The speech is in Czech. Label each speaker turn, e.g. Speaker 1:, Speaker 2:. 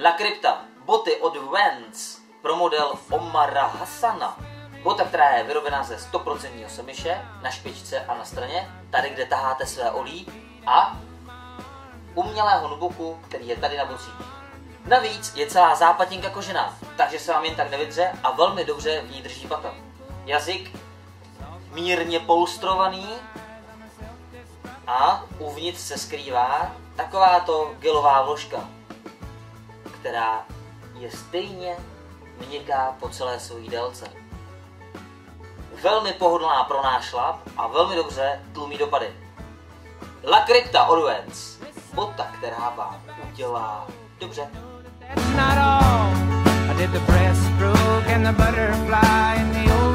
Speaker 1: La Crypta, boty od Vans pro model Omara Hassana. Bota, která je vyrobená ze 100% semiše na špičce a na straně, tady kde taháte své olí, a umělého nubuku, který je tady na bocích. Navíc je celá zápatinka kožená, takže se vám jen tak nevydře a velmi dobře v ní drží pata. Jazyk mírně polstrovaný a uvnitř se skrývá takováto gelová vložka, která je stejně měkká po celé své délce. Velmi pohodlná pro nášlap a velmi dobře tlumí dopady. La Crypta od Vans, bota, která vám udělá dobře.
Speaker 2: That's not all. I did the breaststroke and the butterfly in the